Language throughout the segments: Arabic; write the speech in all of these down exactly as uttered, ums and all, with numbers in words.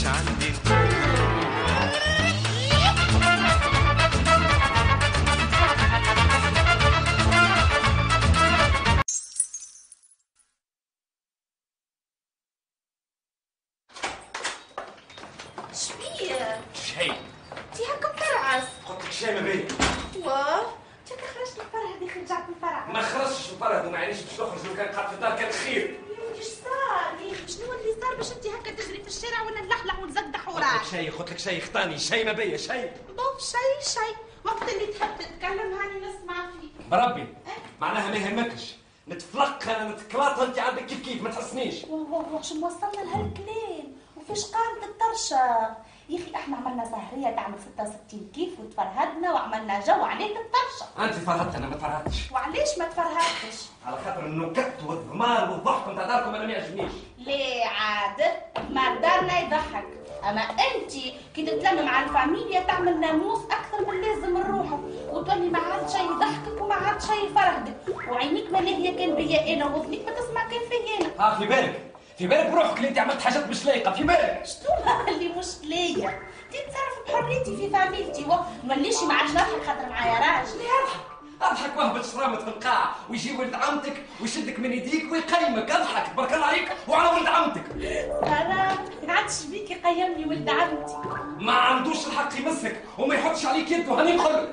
عندي. شبيه؟ شاي. انتي هكا مفرعس. قلت لك شاي ما بين. واه انت هكا خرجت الفرهد اللي رجعت من الفرع. ما خرجتش الفرهد وما عينيش باش نخرج، لو كان قاعد في الدار كان خير. يا ودي اش صار؟ يا اخي شنو اللي صار باش انت هكا تجري في الشارع وانا نلحلح ونزقدح قلت وراك؟ لك شاي، قلت لك شاي خطاني، شاي ما بيا شاي. بوف شي شي وقت اللي تحب تتكلم هاني نسمع فيك. بربي معناها ما يهمكش نتفلق انا نتكلاط انت عندك كيف كيف ما تحسنيش. واه واه واه شو وصلنا لهالكلام وفيش قامت الطرشه؟ يا اخي احنا عملنا سهريه تعمل ستة وستين كيف وتفرهدنا وعملنا جو عليك الطرشه. انت فرهدت انا ما تفرهدتش. وعليش ما تفرهدتش؟ على خاطر النكت والضمار والضحك نتاع داركم انا ما يعجبنيش. ليه عاد؟ ما دارنا يضحك، اما انت كي تتلم مع الفاميليا تعمل ناموس اكثر من لازم نروحه وتولي ما عاد شيء يضحكك وما عاد شيء يفرهدك وعينيك ما هي كان بيا انا واذنيك ما تسمع كان فيا انا. ها في بالك في بالك بروحك اللي انت عملت حاجات مش لايقه في بالك. شنو اللي مش ليا؟ انت تصرف بحريتي في فاميلتي ومليش ما عادش نضحك خاطر معايا راجل. ليه اضحك اضحك وهبط شرامة في القاعة ويجي ولد عمتك ويشدك من يديك ويقيمك. اضحك تبارك الله عليك وعلى ولد عمتك. ترى ما عادش بيك يقيمني ولد عمتي. ما عندوش الحق يمسك وما يحطش عليك يده هاني نقول.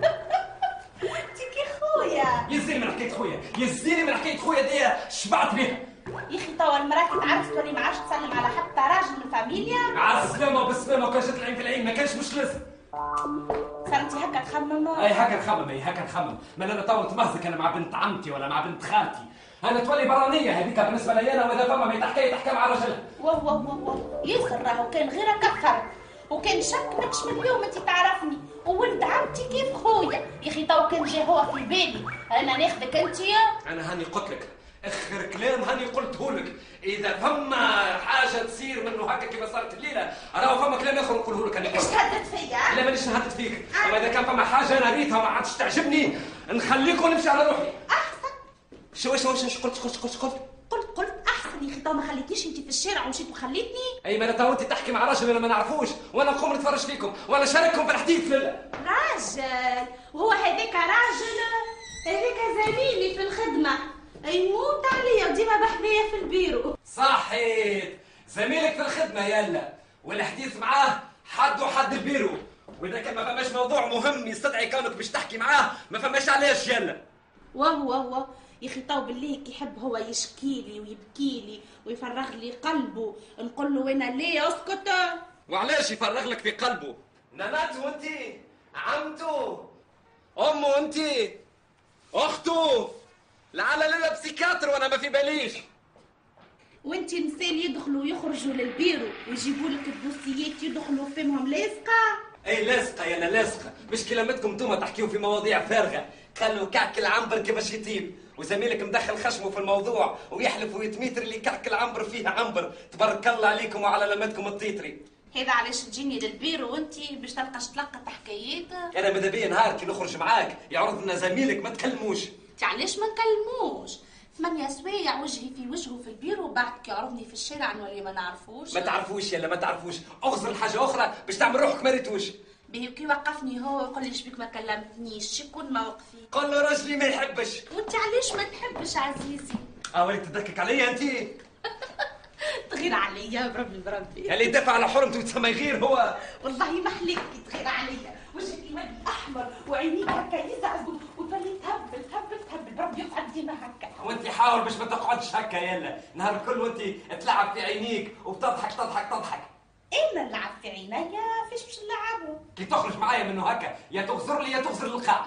انت كي خويا. يزيني من حكاية خويا، يزيني من حكاية خويا دي شبعت بيها. يا اخي توا المراه كي تعرف تولي ما عادش تسلم على حتى راجل من الفاميليا. على السلامة وبالسلامة وكان جات العين في العين ما كانش مش لازم. صرتي هكا تخمم؟ اي هكا نخمم اي هكا نخمم. ما انا تو نتمهزك انا مع بنت عمتي ولا مع بنت خالتي. انا تولي برانيه هذيك بالنسبه لي انا واذا فما ما تحكي تحكي مع رجلها. واه واه واه واه ياسر راهو كان غير كثر وكان شك ماكش من اليوم انت تعرفني وولد عمتي كيف خويا. يا اخي تو كان جا هو في بالي انا ناخذك انت. انا هاني قلت لك اخر كلام هاني قلته لك. اذا فما حاجه تصير منه هكا كيما صارت الليله راهو فما كلام اخر نقوله لك. انا ايش تهدد فيا؟ لا مانيش نهدد فيك. اما اذا كان فما حاجه انا ريتها ما عادش تعجبني نخليك ونمشي على روحي. احسن. شو شو شو قلت قلت قلت قلت قلت قلت احسن. يا اخي تو ما خليتنيش انت في الشارع ومشيت وخليتني. اي ما انا تو انت تحكي مع راجل انا ما نعرفوش وانا نقوم نتفرج فيكم وانا شارككم في الحديث. لله راجل وهو هذاك راجل هذاك زميلي في الخدمه يموت عليا وديما بحذايا في البيرو. صحيت زميلك في الخدمه يلا والحديث معاه حد وحد البيرو. واذا كان ما فماش موضوع مهم يستدعي كونك باش تحكي معاه ما فماش علاش يلا. وهو وهو يا اخي تو بالله كي يحب هو يشكي لي ويبكي لي ويفرغ لي قلبه نقول له انا ليه اسكت. وعلاش يفرغ لك في قلبه؟ ناناتو انت، عمتو، امه انت، اخته، لعل لا بسيكاتر وانا ما في باليش. وانت نسال يدخلوا ويخرجوا للبيرو ويجيبوا لك الدوسيات يدخلوا فيهم لازقه. اي لاصقه يلا لاصقه مش كلامتكم انتم تحكيوا في مواضيع فارغه. خلوا كعك العنبر كيفاش يطيب وزميلك مدخل خشمه في الموضوع ويحلف ويتميتر اللي كعك العنبر فيها عنبر. تبارك الله عليكم وعلى لمتكم الطيطري. هذا علاش تجيني للبيرو وانت باش تلقاش تلقى حكايات؟ انا ماذا بيا نهار كي نخرج معاك يعرض لنا زميلك ما تكلموش. انت علاش ما نكلموش؟ ثمانية سوايع وجهي في وجهه في البيرو بعد كي يعرضني في الشارع نولي ما نعرفوش. ما تعرفوش يلا ما تعرفوش اغزر الحاجه اخرى باش تعمل روحك ما ريتوش. بيه كي وقفني هو ويقول لي شبيك ما كلمتنيش شكون موقفي؟ قول له راجلي ما يحبش. وانت علاش ما تحبش عزيزي؟ اه وليك تضحك عليا انت. تغير عليا بربي بربي. اللي يدافع على حرمته يتسمى يغير هو. والله ما حليك كي تغير عليا وجهك يولي احمر وعينيك هكا يزعزوا وتولي تهبل تهبل تهبل بربي يقعد ديما هكا. وانت حاول باش ما تقعدش هكا يلا نهار الكل وانت تلعب في عينيك وبتضحك تضحك تضحك. انا نلعب في عينيا فيش باش نلعبوا؟ كي تخرج معايا منه هكا يا تغزر لي يا تغزر للقاع.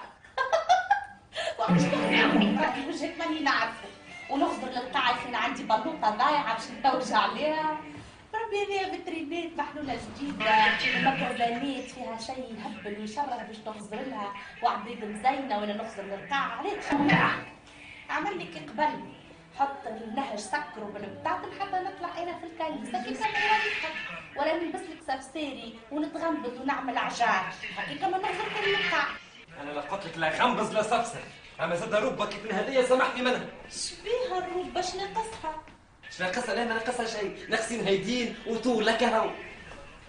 وعلاش تغزر بربي وجهك ماني نعرفه ونخزر للقاع يخي عندي بلوطه ضايعه باش نتوج عليها. ربي هذه فيترينات محلوله جديده ومكرزانات فيها شيء يهبل ويشرح باش تغزر لها وعبيد مزينه وانا نخزر للقاع. عليك عمل لي كي قبل حط النهج سكروا بالبطاطن حتى نطلع انا في الكنيسه كي كان يضحك ولا نلبس لك سرسيري ونتغمض ونعمل عجار هكا ما نغزر في اللقاع. انا لا قلت لك لا غمبز لا سفسر اما زاد ربك كيف هذيا سامحني منها. شبيها الروب باش ناقصها؟ اش ناقصها؟ لا ما ناقصها شيء ناقصين هيدين وطول لك هو.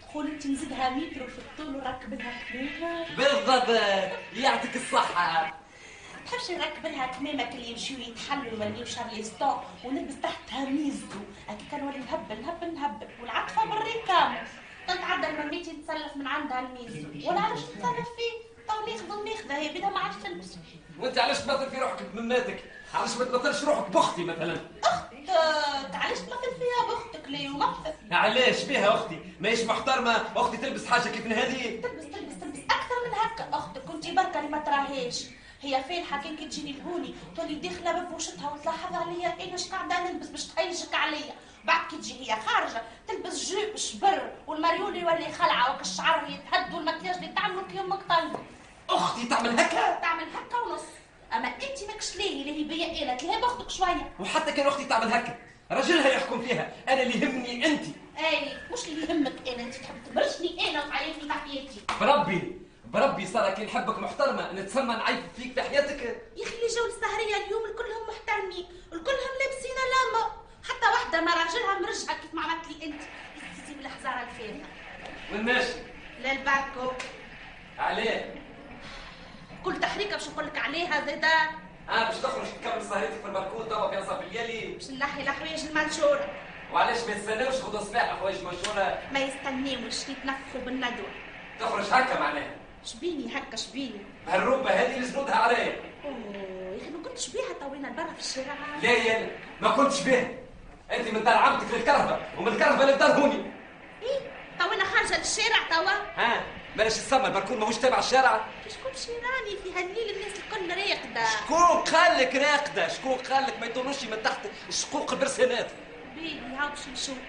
قول انت نزيدها متر في الطول ونركب لها كمامه. بالضبط، يعطيك الصحه. تحبش نركب لها كمامه اللي يمشيو يتحلوا ولا شارليستون ونلبس تحتها ميزو هكا نولي نهبل نهبل نهبل والعطفه بالريكام تتعدى المميتي تسلف من عندها الميزو ولا علاش تتصرف فيه تو ناخذ وناخذ هي بدا ما عادش تلبس. وانت علاش تمثل في روحك بمماتك؟ علاش ما تمثلش روحك باختي مثلا؟ اختك علاش تمثل فيها باختك ليه ومثل؟ علاش بيها اختي؟ ماهيش محترمه اختي تلبس حاجه كيف تلبس هذه؟ تلبس تلبس اكثر من هكا اختك كنتي بركه اللي ما تراهيش. هي فالحه كان كي تجيني لهوني تولي داخله ببوشتها وتلاحظ عليا انا اش قاعده نلبس باش تهيجك عليا. بعد كي تجي هي خارجه تلبس جيب شبر والمريول يولي خلعه وك الشعر يتهد والمكياج اللي تعملوا كي امك طيب. اختي تعمل هكا؟ تعمل هكا ونص. اما انت ماكش ليه اللي هي بيا انا تلهي باختك شويه. وحتى كان اختي تعمل هكا رجلها يحكم فيها، انا اللي يهمني انت. اي مش اللي يهمك انا، انت تحب تبرشني انا وتعيطني ناحيتي. بربي بربي صار كي نحبك محترمه نتسمى نعيف فيك في حياتك. يا اخي اللي جاو السهريه اليوم الكلهم محترمين الكلهم لابسين لاما حتى واحده ما راجلها مرجعه كيف ما عملت لي انت. سيدي من الحزاره الفارغه. وين ماشي؟ للباركو. عليه؟ كل تحريكه باش نقول لك عليها زاده. اه باش تخرج تكمل سهرتك في الباركون توا في نصف الليالي؟ باش نحي الحوايج المنشوره. وعلاش ما يستناوش غدا الصباح حوايج منشوره؟ ما يستناوش يتنفخوا بالندوه. تخرج هكا معناها؟ شبيني هكا شبيني؟ هالروبه هذه اللي جنودها عليا. اوه يا اخي ما كنتش بيها توينا برا في الشارع. لا يا ما كنتش بيها. انت من دار عمتك للكرهبه ومن الكرهبه للدار هوني. ايه توينا خارجه للشارع توا. ها بلاش تسمى الباركون ماهوش تابع الشارع. شكون شيراني في هالليل الناس الكل راقده. شكون قال لك راقده؟ شكون قال لك ما يطولوش من تحت شقوق البرسانات؟ بيبي هاو باش نشوف.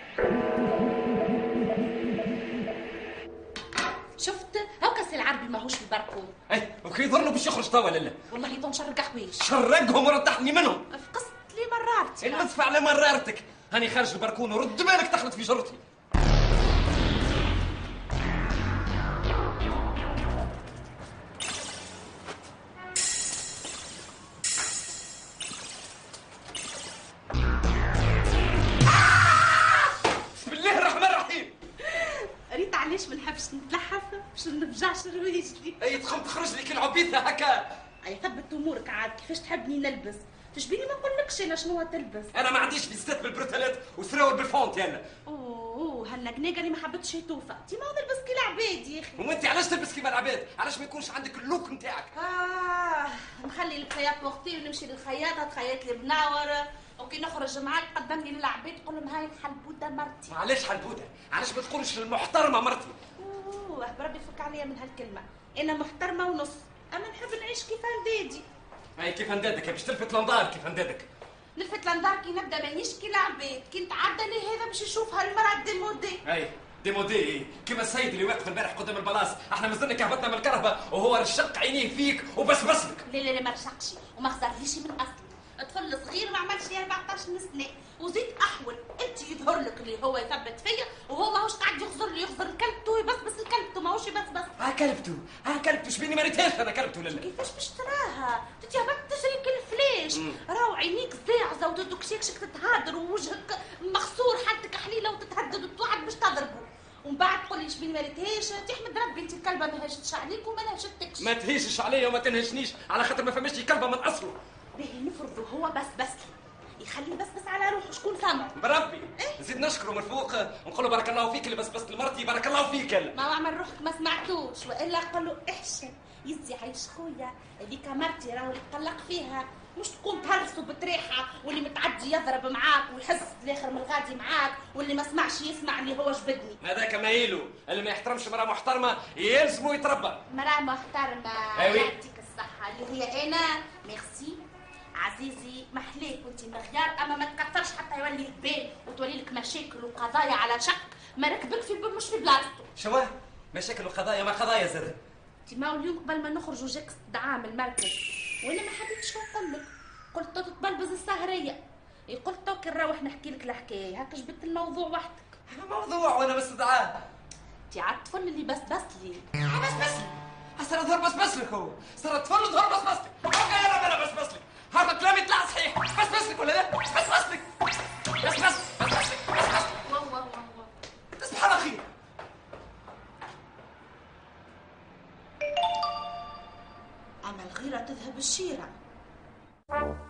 شفت هاو كاس العربي ماهوش في الباركون. اي وكي يظنوا باش يخرج توا لا لا؟ والله يظن شرق حوايج. شرقهم ورتحني منهم. فقست لي مرارتي. المدفع على مرارتك. هاني خارج الباركون ورد بالك تخلط في جرتي. علاش ما نحبش نتلحف باش ما نفجعش رواجلي. اي تخم تخرج لك العبيثه هكا. اي ثبت امورك عاد كيفاش تحبني نلبس؟ تشبيني ما نقولكش انا شنو تلبس. انا ما عنديش بيستات بالبروتالات وسراول بالفونت يلا. اوه هالنقناقه اللي ما حبتش توفى انت ما نلبس كي العباد يا اخي. وانت علاش تلبس كيما العباد؟ علاش ما يكونش عندك اللوك نتاعك؟ اه نخلي الخياط وقتي ونمشي للخياطه تخيط لي بناور وكي نخرج معاك تقدمني للعباد تقول لهم هاي الحلبوده مرتي. علاش حلبوده؟ علاش ما تقولش المحترمه مرتي؟ اوه بربي فك عليا من هالكلمه انا محترمه ونص اما نحب نعيش كيف اندادي. اي كيف اندادك باش تلفت لنضار كيف اندادك؟ نلفت لنضار كي نبدا مانيش كي العباد كي نتعدى لي هذا باش يشوف هالمرأة ديمودي. اي ديمودي كيما السيد اللي واقف البارح قدام البلاص احنا مازلنا كهبطنا من الكرهبه وهو رشق عينيه فيك وبس بسلك. لا لا لا ما رشقش وما خسرليش من اصل طفل صغير ما عملش لي أربعطاش سنه وزيد احول انت يظهر لك اللي هو يثبت فيا وهو ماهوش قاعد يخزر لي يخزر كلبته يبسبس الكلبته ماهوش يبسبس. ها كلبته ها كلبته شبيني ما ريتهاش انا كلبته لا لا. كيفاش باش تراها؟ انت هبط تجري كالفلاش راهو عينيك زاعزه وتدك شكشك تتهادر ووجهك مخسور حالتك حليله وتتهدد وتوعد باش تضربه ومن بعد تقول لي شبيني ما ريتهاش تحمد ربي انت الكلبه ما هجتش عليك وما نهشتكش. ما تهيشش عليا وما تنهشنيش على خاطر ما فماش كلبه من اصله. باهي نفرضوا هو بس بس يخلي بس بس على روحه شكون سامع بربي نزيد نشكره من فوق ونقول له بارك الله فيك اللي بس بس لمرتي بارك الله فيك. ما عمل روحك ما سمعتوش والا قال له احسن يزي عايش خويا هذيك مرتي راهو اللي طلق فيها مش تكون تهرسوا بتريحه واللي متعدي يضرب معاك ويحس الاخر من الغادي معاك واللي ما سمعش يسمع اللي هو جبدني. هذاك مايلو اللي ما يحترمش مرأة محترمه يلزمه يتربى. مرأة محترمه يعطيك الصحه اللي هي انا ميرسي عزيزي محليك وانت مغيار اما ما تكثرش حتى يولي البال وتولي لك مشاكل وقضايا على شك ما ركبك في مش في بلاصتو. شو مشاكل وقضايا ما قضايا زاد. انت ما اليوم قبل ما نخرجوا جاك استدعاء من المركز وانا ما حبيتش نقول لك قلت تتبلبز السهريه قلت توك نروح نحكي لك الحكايه هكا جبت الموضوع وحدك. موضوع وانا باستدعاء انت عاد طفل اللي بس بس لي بس بس لي صار ظهر بس بس لك هو صار طفل ظهر بس بس لك اوكي انا انا بس بس لك هذا كلامي طلع صحيح بس بس لك ولا لا بس بس لك بس بس بس بس لك بس بس واو واو واو تصبح على خير الشيرة تذهب الشيرة.